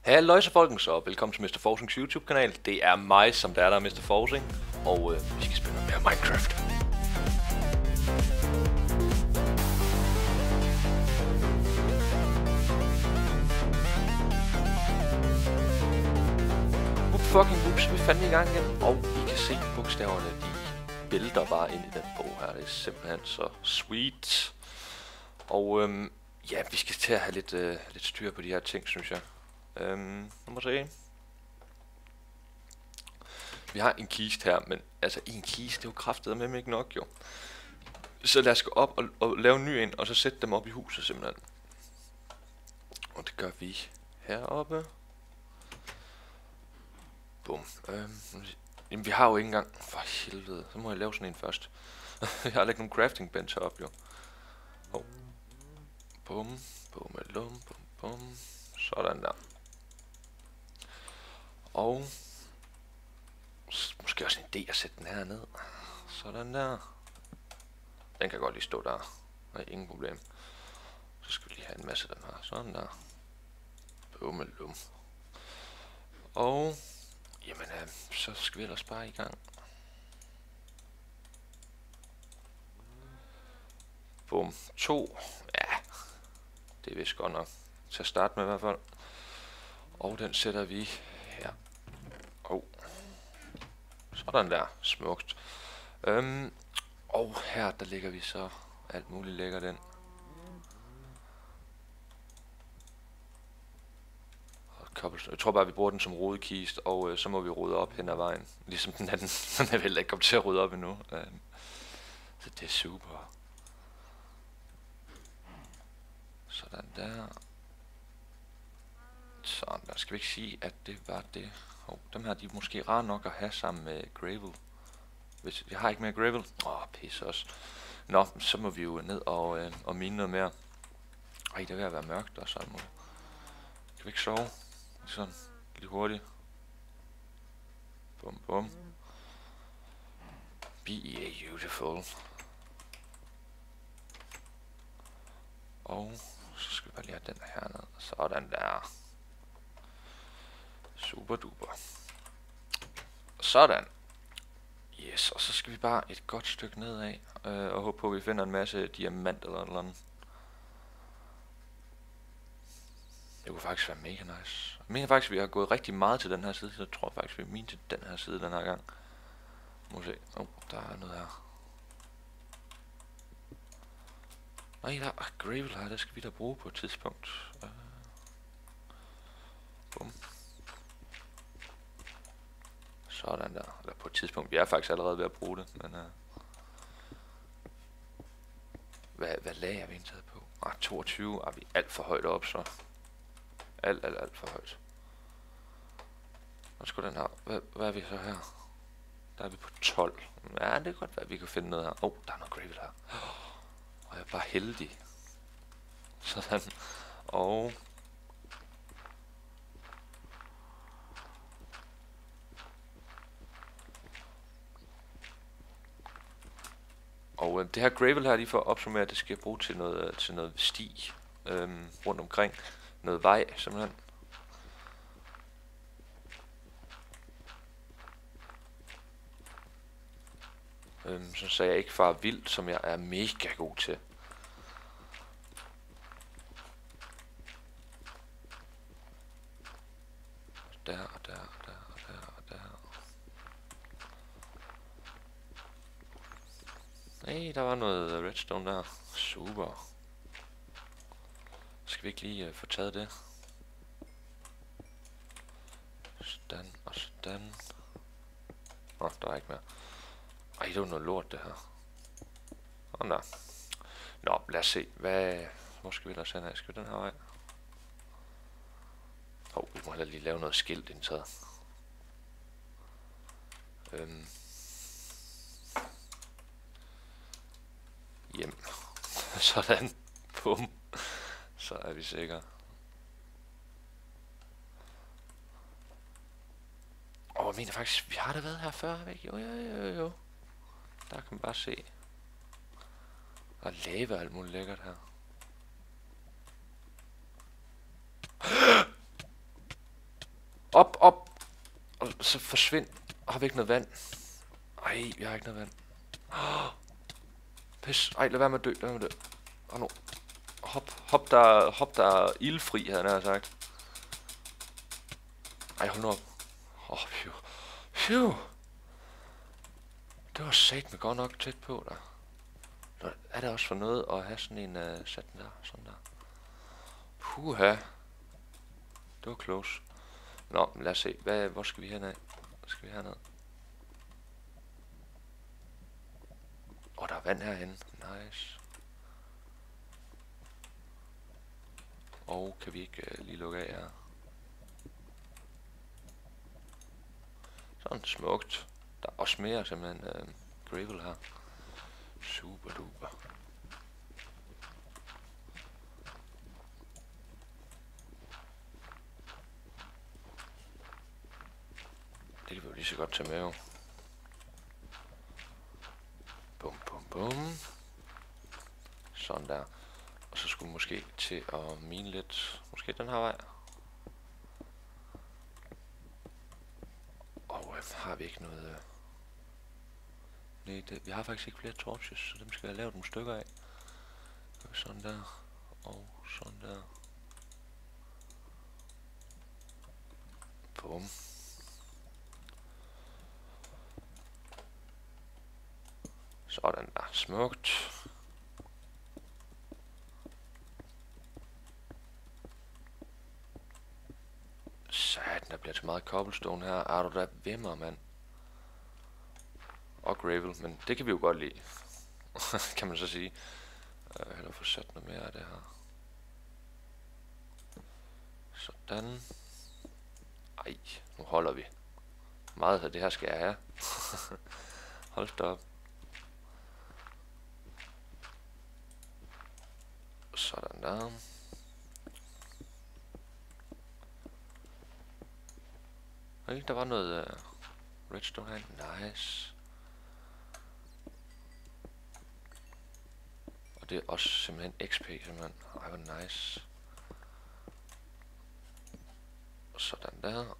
Halløj så folkens, og velkommen til Mr. Forsings YouTube-kanal. Det er mig, som der er Mr. Forsing, og vi skal spille noget mere Minecraft. Whoops, vi er fandme i gang igen, og I kan se bogstaverne, de vælter bare ind i den bog her. Det er simpelthen så sweet. Og ja, vi skal til at have lidt styr på de her ting, synes jeg. Nu må se. Vi har en kiste her, men altså en kiste, det er jo kraftedeme ikke nok jo. Så lad os gå op og lave en ny en, og så sætte dem op i huset simpelthen. Og det gør vi heroppe. Bum. Jamen vi har jo ikke engang. For helvede, så må jeg lave sådan en først. Jeg har ikke nogen crafting bench heroppe jo. Oh. Bum, bum, bum, bum, bum. Sådan der. Og måske også en idé at sætte den her ned. Sådan der. Den kan godt lige stå der. Nej, ingen problem. Så skal vi lige have en masse af dem her. Sådan der. Bummelum. Og jamen, så skal vi ellers bare i gang. Bum. 2. Ja. Det er vist godt nok. Til at starte med i hvert fald. Og den sætter vi her. Sådan der. Smukt. Og her, der lægger vi så alt muligt lækkert ind. Jeg tror bare, vi bruger den som rodekist, og så må vi rode op hen ad vejen. Ligesom den anden. Den er vel ikke kommet til at rydde op endnu. Så det er super. Sådan der. Sådan der. Skal vi ikke sige, at det var det. Dem her, de er måske rare nok at have sammen med gravel. Hvis jeg har ikke mere gravel. Pis også. Nå, så må vi jo ned og mine noget mere. Ej, det er ved at være mørkt og sådan noget. Kan vi ikke sove? Sådan, lige hurtigt. Bum bum. Be beautiful. Og så skal vi bare lige have den her ned. Sådan der. Super duper. Sådan. Yes, og så skal vi bare et godt stykke nedad. Og håbe på, at vi finder en masse diamant eller noget andet. Det kunne faktisk være mega nice. Jeg mener faktisk, at vi har gået rigtig meget til den her side, så jeg tror faktisk, vi er mine til den her side den her gang. Må se. Der er noget her. Nej, der er gravel her, det skal vi da bruge på et tidspunkt. Bum. Sådan der. Eller på et tidspunkt. Vi er faktisk allerede ved at bruge det, men hvad lag er vi indtaget på? 22. Vi er alt for højt op, så. Alt for højt. Hvad skulle den her? Hvad er vi så her? Der er vi på 12. Ja, det kan godt være, at vi kan finde noget her. Der er noget gravel her. Og jeg er bare heldig. Sådan. Og det her gravel her, lige for at opsummere, det skal jeg bruge til noget sti rundt omkring. Noget vej, simpelthen. Så jeg ikke farer vildt, som jeg er mega god til. Der. Nej, der var noget redstone der. Super. Skal vi ikke lige få taget det? Sådan og sådan. Der er ikke mere. Ej, det var noget lort det her. Der. Nå, lad os se. Hvor skal vi ellers hen af? Skal vi den her vej? Vi må heller lige lave noget skilt indtaget. Hjem. Sådan. Bum. Så er vi sikre. Jeg mener faktisk, vi har da været her før, ikke? Jo. Der kan man bare se. Der er lava og alt muligt lækkert her. Op, op. Og så forsvind. Har vi ikke noget vand? Ej, vi har ikke noget vand. Pis. Ej, lad være med at dø. Lad være med at dø. Og nu. Hop der er ildfri, havde jeg sagt. Ej, hold nu op. Phew. Phew. Det var satme godt nok tæt på der. Nå, er det også for noget at have sådan en sat den der? Sådan der. Puha. Det var close. Nå, lad os se. Hvor skal vi hen af? Skal vi herned? Der er vand herhen. Nice. Og kan vi ikke lige lukke af her? Sådan smukt. Der er også mere simpelthen gravel her. Super duper. Det kan vi jo lige så godt tage med jo. Bum bum bum. Sådan der. Og så skulle vi måske til at mine lidt. Måske den her vej. Og har vi ikke noget... Nej, vi har faktisk ikke flere torches, så dem skal jeg lave nogle stykker af. Sådan der. Og sådan der. Bum. Sådan der. Smukt. Satan, der bliver til meget cobblestone her. Er du der vimmer, mand? Og gravel, men det kan vi jo godt lide. Kan man så sige. Hellere få sat noget mere af det her. Sådan. Ej, nu holder vi. Meget af det her skal jeg have. Hold da op. Sådan der. Okay, der var noget redstone her. Nice. Og det er også simpelthen XP, simpelthen. Ej, hvor nice. Sådan der.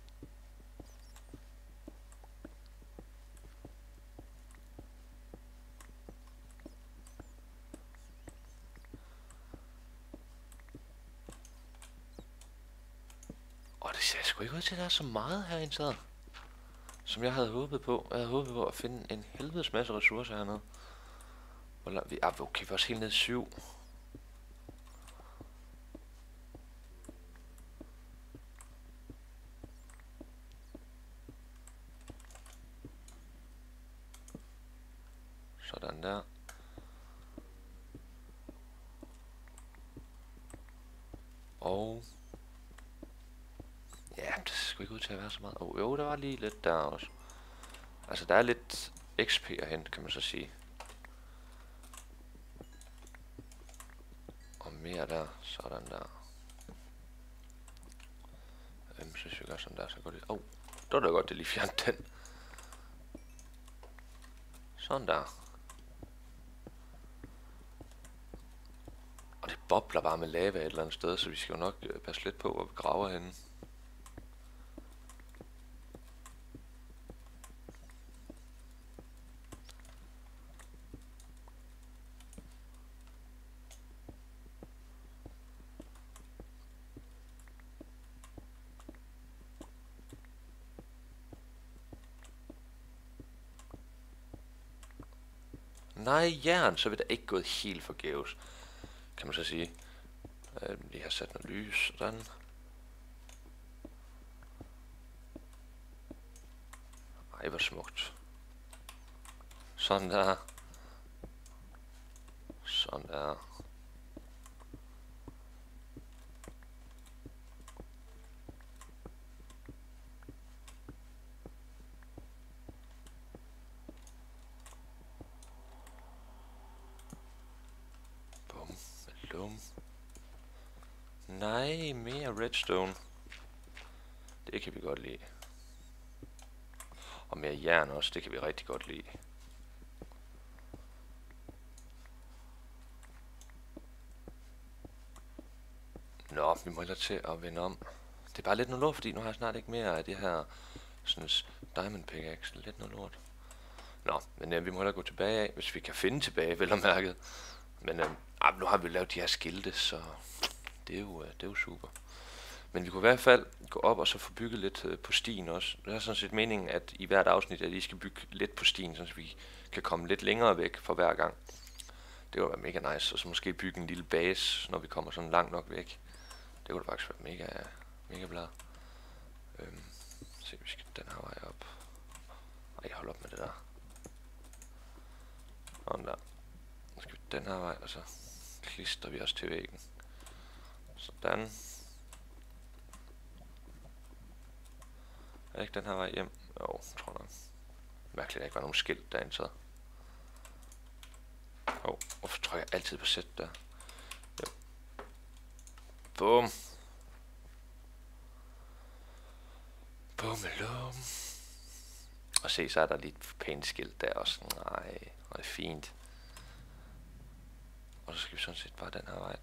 Og det ser sgu ikke ud til, at der er så meget her indtaget, som jeg havde håbet på. Jeg havde håbet på at finde en helvedes masse ressourcer hernede. Hvor langt vi... okay, vi er også helt ned i 7. Sådan der. Og... ja, det skulle ikke ud til at være så meget. Jo, der var lige lidt der også. Altså, der er lidt XP at hente, kan man så sige. Og mere der. Sådan der. Så hvis vi gør sådan der, så går det... det var da godt, det lige fjernede den. Sådan der. Og det bobler bare med lava et eller andet sted, så vi skal jo nok passe lidt på, hvor vi graver henne. Nej, jern, så vil der ikke gået helt forgæves, kan man så sige. Lige har sat noget lys, sådan. Ej, hvor smukt. Sådan der. Sådan der. Nej, mere redstone. Det kan vi godt lide. Og mere jern også, det kan vi rigtig godt lide. Nå, vi må hellere til at vende om. Det er bare lidt noget lort, fordi nu har jeg snart ikke mere af det her sådan diamond pickaxe. Lidt noget lort. Nå, men vi må hellere gå tilbage af, hvis vi kan finde tilbage, vel og mærket. Men nu har vi lavet de her skilte, så det er jo super. Men vi kunne i hvert fald gå op og så få bygget lidt på stien også. Det er sådan set meningen, at i hvert afsnit, at I skal bygge lidt på stien, så vi kan komme lidt længere væk for hver gang. Det kunne være mega nice, og så måske bygge en lille base, når vi kommer sådan langt nok væk. Det kunne faktisk være mega blad. Se, vi skal den her vej op. Ej, hold op med det der. Sådan der. Nu skal vi den her vej, og så klister vi os til væggen. Sådan. Er det ikke den her vej hjem? Jo, tror jeg. Mærkeligt, at der ikke var nogen skilt derinde så. Hvorfor trykker jeg altid på sæt der? Jo. Bum. Bummelum. Og se, så er der lidt pænt skilt der også. Nej, og det er fint. Og så skal vi sådan set bare den her vej.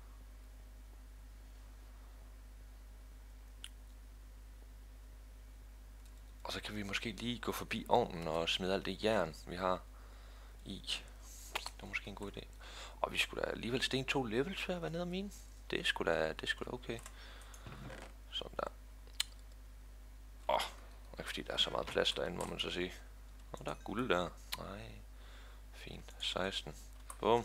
Og så kan vi måske lige gå forbi ovnen og smide alt det jern, vi har i. Det var måske en god idé. Og vi skulle da alligevel sten 2 levels for at være nede af mine. Det er sgu da okay. Sådan der. Ikke fordi der er så meget plads derinde, må man så sige. Der er guld der. Nej. Fint. 16. Bum.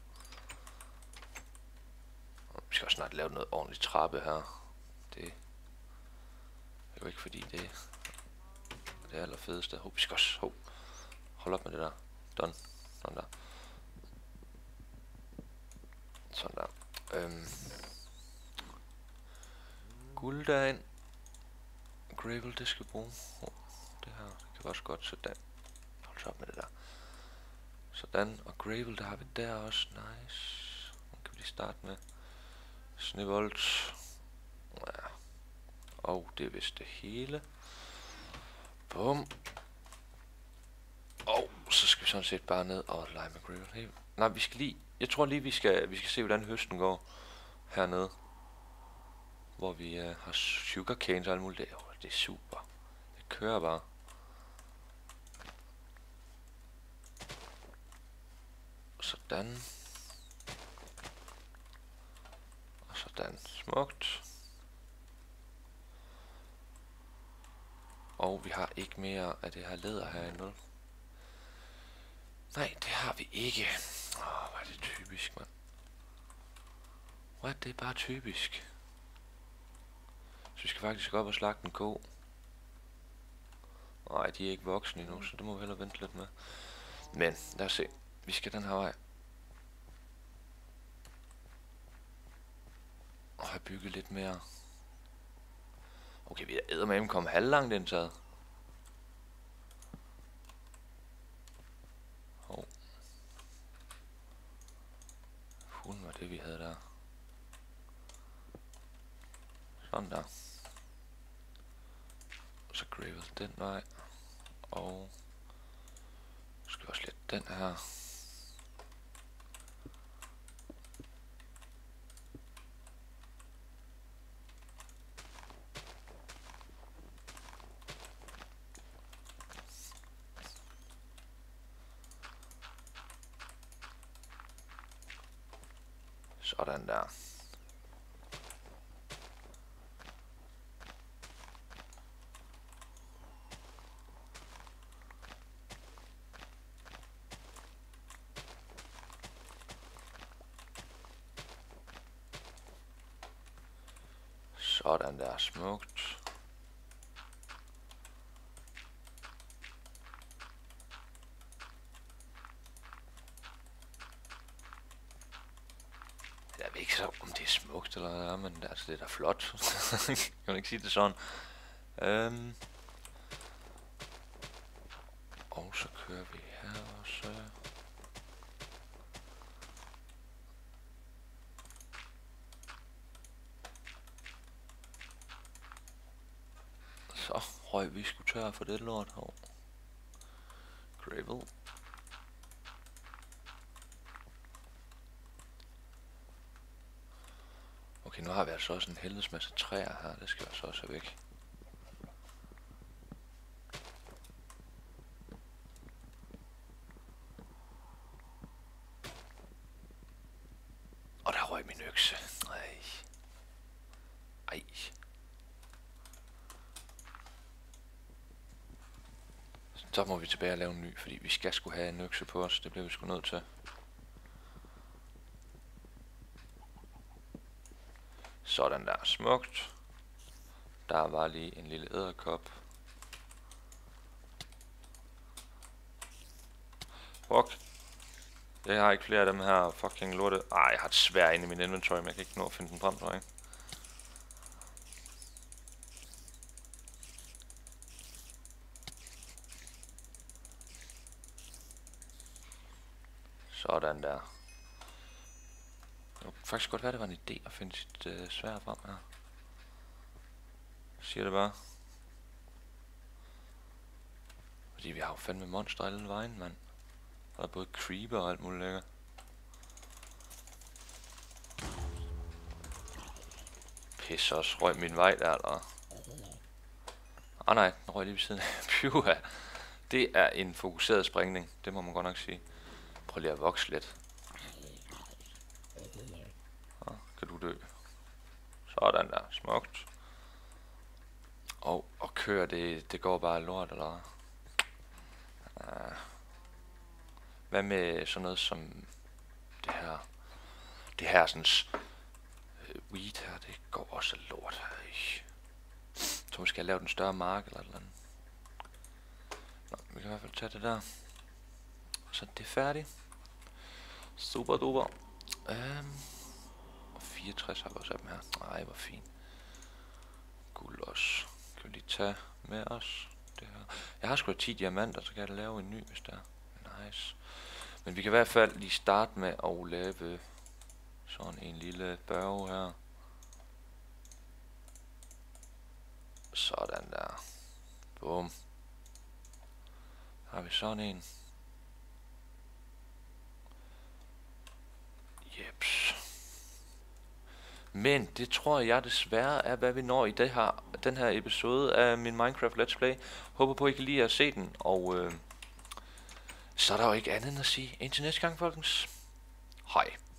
Vi skal også snart lave noget ordentligt trappe her. Det er jo ikke fordi det er allerfedeste. Vi skal også hold op med det der. Done. Sådan der. Sådan der. Guld derind. Gravel, det skal bruge. Det her, det kan også godt. Sådan. Hold så op med det der. Sådan. Og gravel, der har vi der også. Nice. Nu kan vi lige starte med. Snevolt. Ja. Og det er vist det hele. Bum. Og så skal vi sådan set bare ned og lege med gravel. Hey. Nej, vi skal lige. Jeg tror lige, vi skal se, hvordan høsten går hernede. Hvor vi har sugarcanes og alt muligt. Det er super. Det kører bare. Sådan. Og sådan. Smukt. Og vi har ikke mere af det her læder herinde. Nej, det har vi ikke. Hvor er det typisk, mand. What? Det er bare typisk. Så vi skal faktisk op og slagte en ko. Nej, de er ikke voksne endnu, så det må vi hellere vente lidt med. Men, lad os se. Vi skal den her vej. Og have bygget lidt mere. Okay, vi er eddermame kommet halvlangt indtaget. Hulen var det, vi havde der. Sådan der. Så gravel den vej. Og så skal vi også lidt den her. Sådan der. Sådan der, smukt. Jeg ved ikke så, om det er smukt eller hvad, men altså, det er da flot. Jeg kan ikke sige det sådan. Og så kører vi her også. Så røg vi skulle tørre for det lort her. Gravel. Okay, nu har vi altså også en helvedes masse træer her. Det skal altså også have væk. Og der røg min økse. Ej. Ej. Så må vi tilbage og lave en ny, fordi vi skal sgu have en økse på os. Det bliver vi sgu nødt til. Sådan der, smukt. Der var lige en lille edderkop. Fuck. Jeg har ikke flere af dem her fucking lorte. Ej, jeg har et sværd inde i min inventory, men jeg kan ikke nå at finde den frem, tror jeg. Sådan der. Det kunne faktisk godt være, det var en idé at finde sit sværd frem her. Siger det bare. Fordi vi har jo fandme monster alle vejen, mand. Der er både creeper og alt muligt lækker. Pis også, røg min vej der, eller? Nej, den røg lige ved siden af. Pyha. Det er en fokuseret sprængning, det må man godt nok sige. Prøv lige at vokse lidt. Så kan du dø. Sådan der, smukt. Og køre, det går bare lort, eller? Hvad med sådan noget som det her? Det her sådan weed her, det går også lort. Så måske jeg lave den større mark eller et eller andet. Nå, vi kan i hvert fald tage det der. Så det er færdigt. Super duper. 64 har vi også af dem her. Ej, hvor fint. Guld også. Kan vi lige tage med os. Det her. Jeg har sgu da 10 diamanter, så kan jeg da lave en ny, hvis der er. Nice. Men vi kan i hvert fald lige starte med at lave sådan en lille børge her. Sådan der. Bum. Har vi sådan en. Jeps. Men det tror jeg desværre er, hvad vi når i den her episode af min Minecraft Let's Play. Håber på, I kan lide at se den, og så er der jo ikke andet end at sige indtil næste gang, folkens. Hej.